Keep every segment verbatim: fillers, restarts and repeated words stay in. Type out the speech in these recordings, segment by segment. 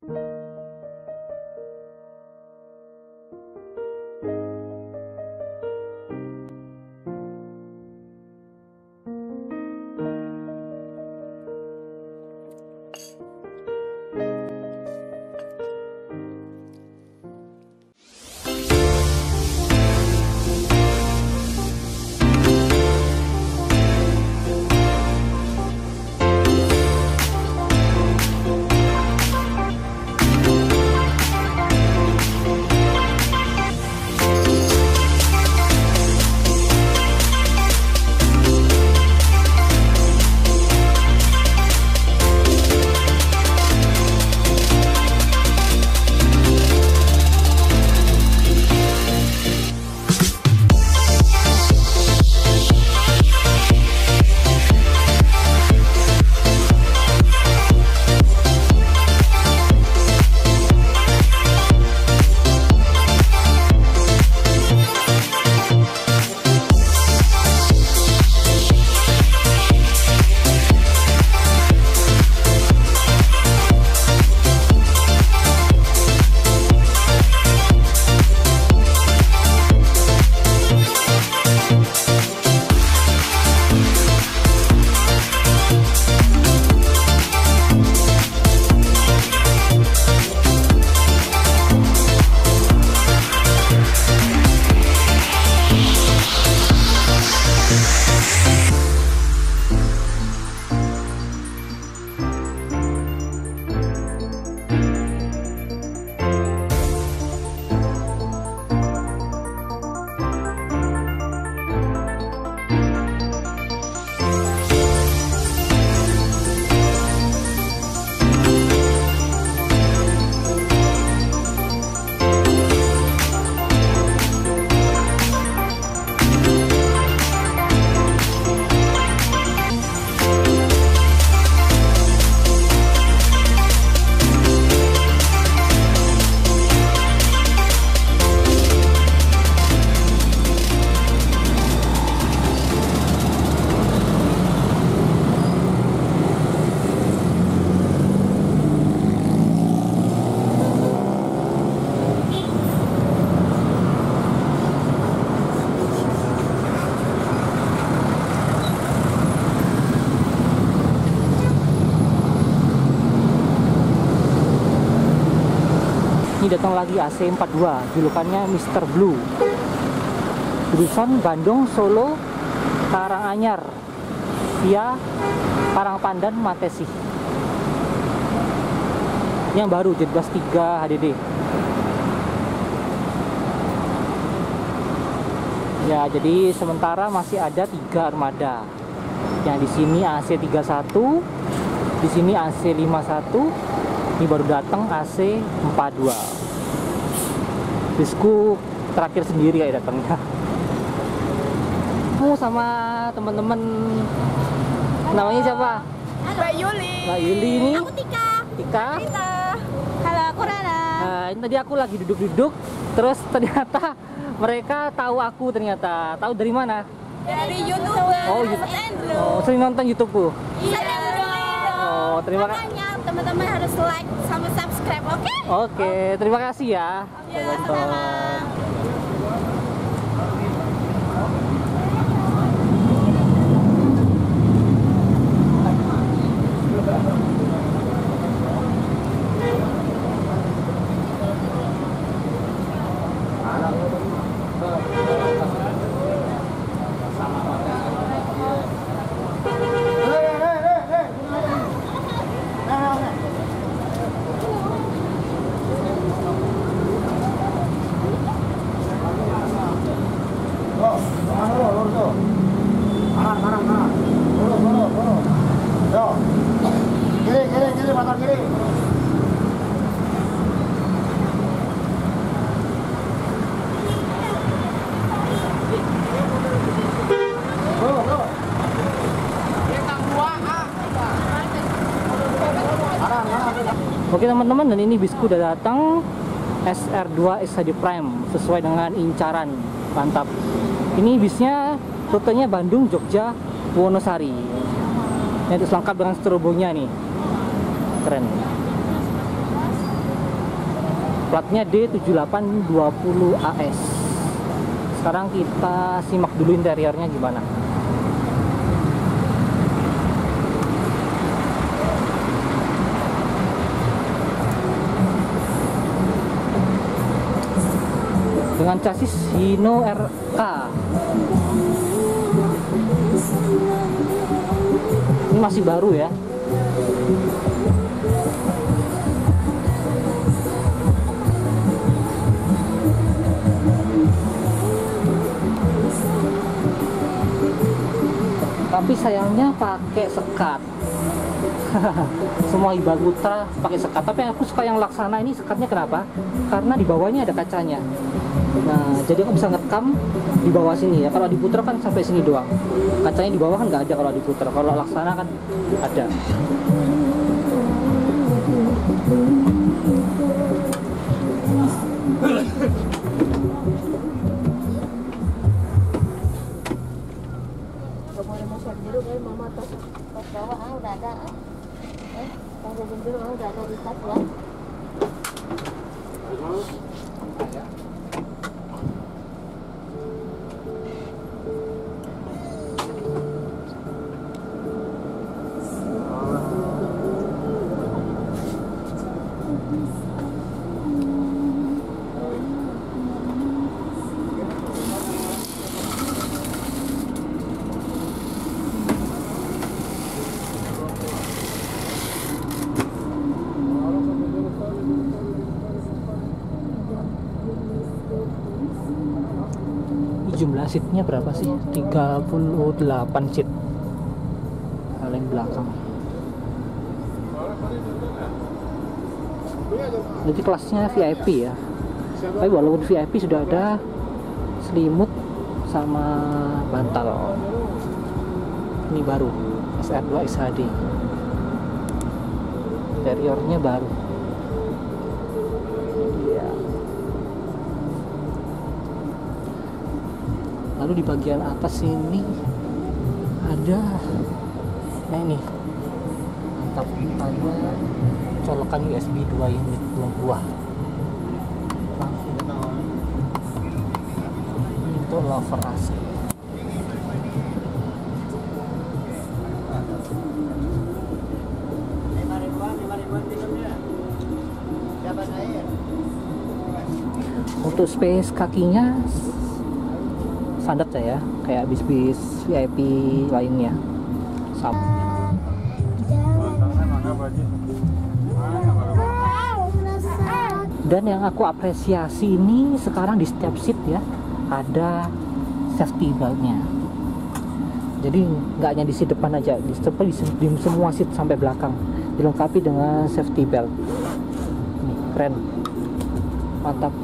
Ini datang lagi A C empat dua, julukannya Mister Blue. Jurusan Bandung, Solo, Karanganyar via Parangpandan, Matesi. Yang baru Jet Blast tiga H D D. Ya, jadi sementara masih ada tiga armada. Yang di sini A C tiga puluh satu, di sini A C lima puluh satu, ini baru datang A C empat dua. Bisku terakhir sendiri kayak datangnya. Kamu sama teman-teman, namanya siapa? Mbak Yuli. Mbak Yuli ini. Aku Tika. Tika. Tika. Halo, aku Rana. Nah, ini tadi aku lagi duduk-duduk, terus ternyata mereka tahu aku ternyata. Tahu dari mana? Dari YouTube. Oh, YouTube. Oh, sering nonton YouTubeku. Iya. Oh, terima kasih. Makanya teman-teman harus like sama subscribe, oke? Okay? Oke, terima kasih ya. Ya, sama-sama. Oke teman-teman, dan ini bisku udah datang S R dua X H D Prime sesuai dengan incaran. Mantap. Ini bisnya rutenya Bandung, Jogja, Wonosari. Ini terus lengkap dengan strobonya nih. Keren. Platnya D tujuh delapan dua nol A S. Sekarang kita simak dulu interiornya gimana. Dengan chassis Hino R K. Ini masih baru ya. Tapi sayangnya pakai sekat. Semua Hiba Putra pakai sekat. Tapi aku suka yang Laksana ini, sekatnya kenapa? Karena di bawahnya ada kacanya. Nah, jadi aku bisa ngerekam di bawah sini ya. Kalau di Putra kan sampai sini doang. Kacanya di bawah kan nggak ada kalau di Putra. Kalau Laksana kan ada. Mama tos tos bawah ah udah ada ah. Eh, tunggu dulu ah udah ada di tas ya. Jumlah seatnya berapa sih? tiga puluh delapan seat paling belakang. Jadi kelasnya V I P ya. Tapi walaupun V I P sudah ada selimut sama bantal. Ini baru S R dua X H D. Interiornya baru. Lalu di bagian atas ini ada, nah ini mantap, ada colokan U S B dua unit belum buah. Ini untuk lover A C. Untuk space kakinya standar ya, kayak bis-bis V I P lainnya. Sama. Dan yang aku apresiasi ini sekarang di setiap seat ya ada safety beltnya. Jadi nggak hanya di seat depan aja, di, di semua seat sampai belakang dilengkapi dengan safety belt. Nih, keren, mantap.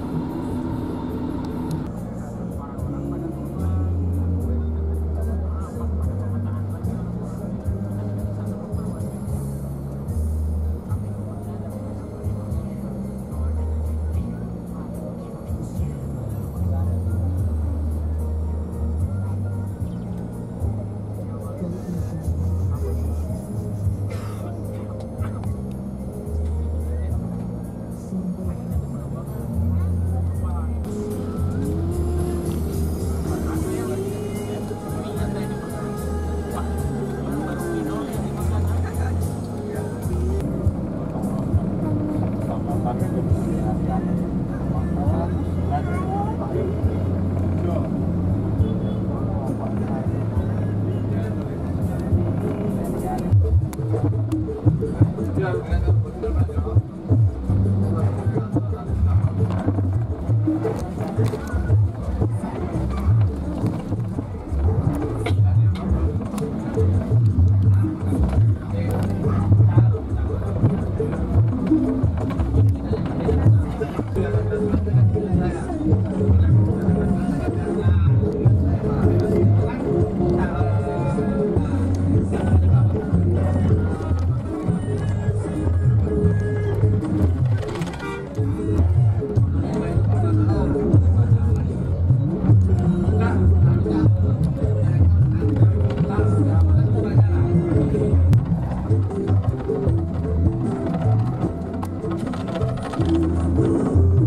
Thank you.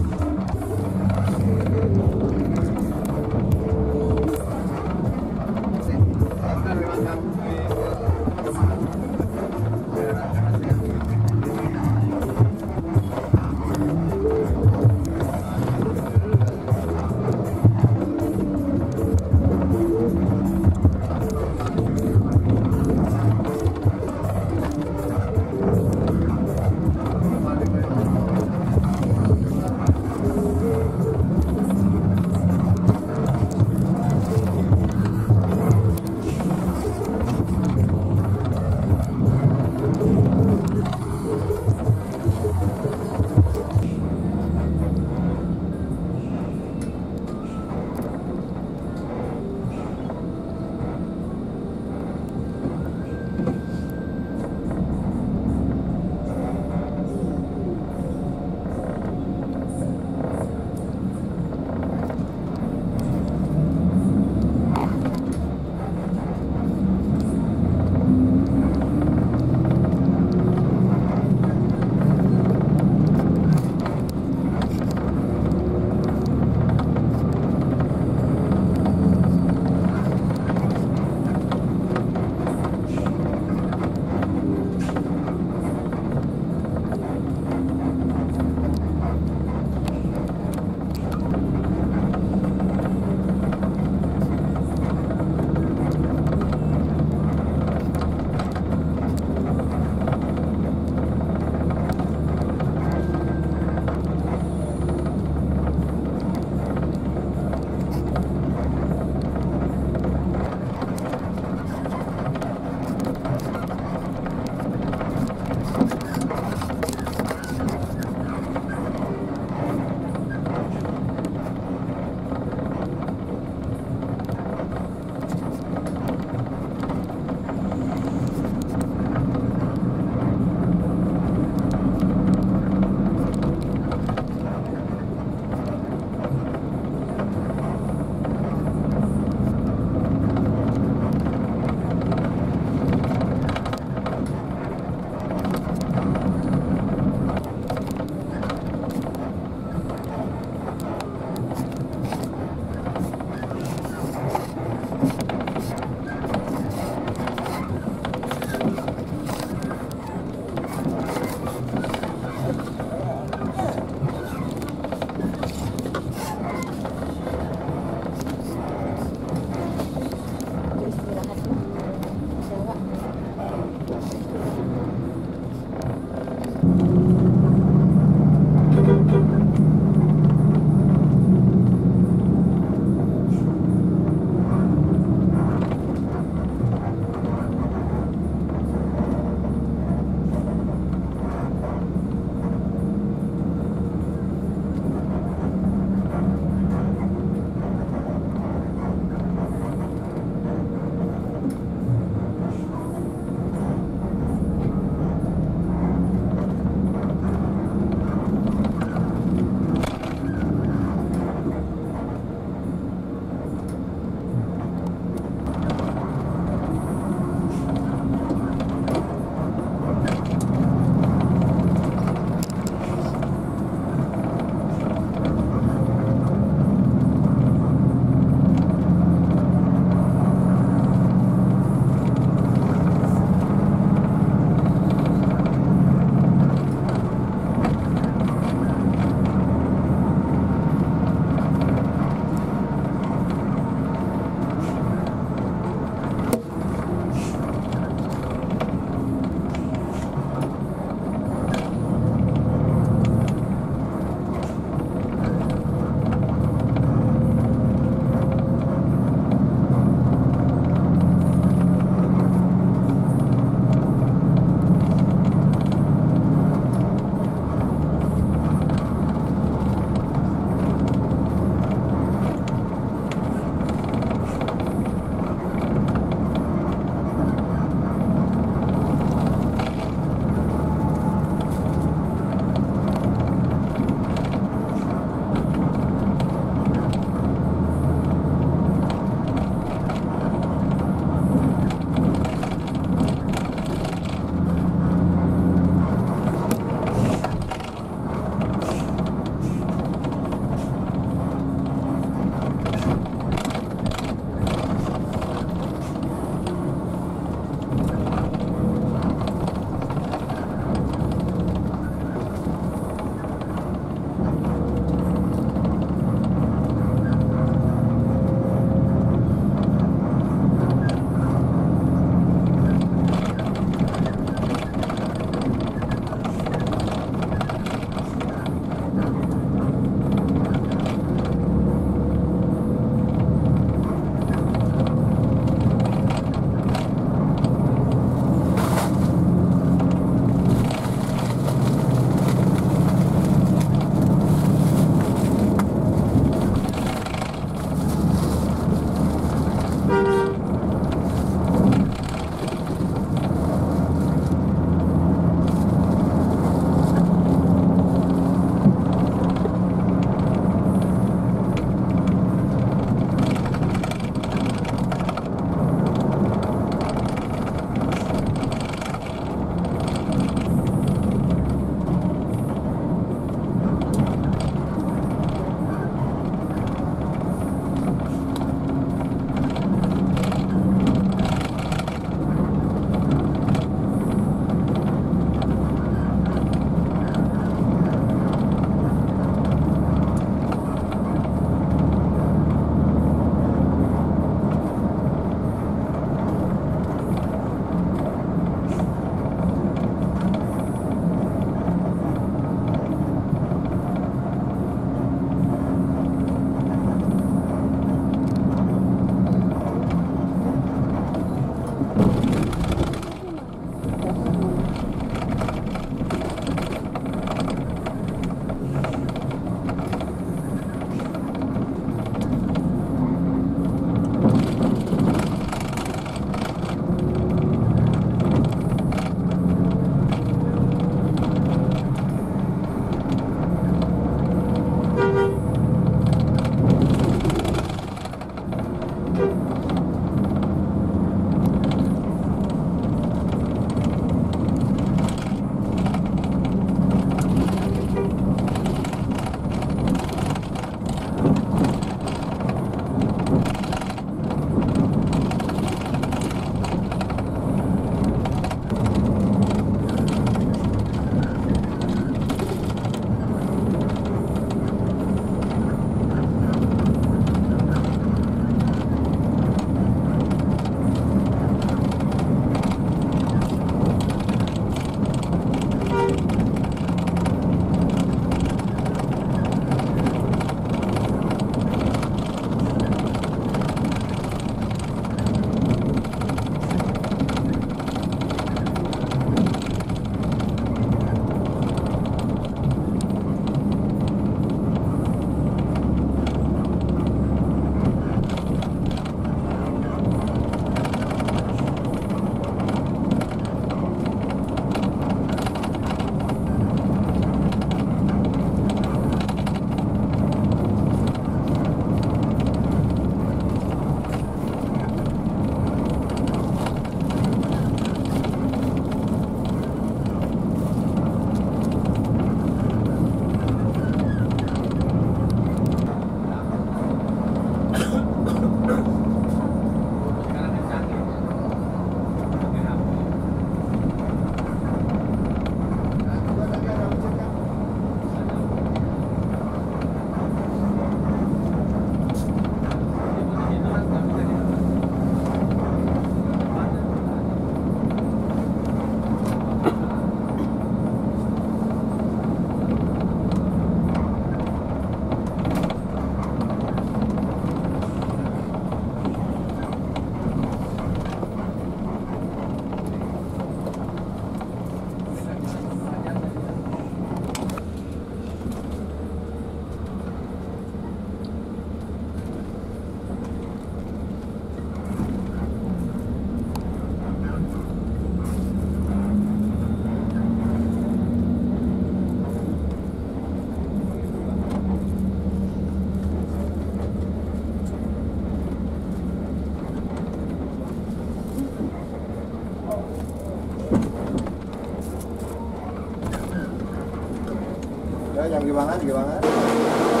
Udah jam gimana? Gimana?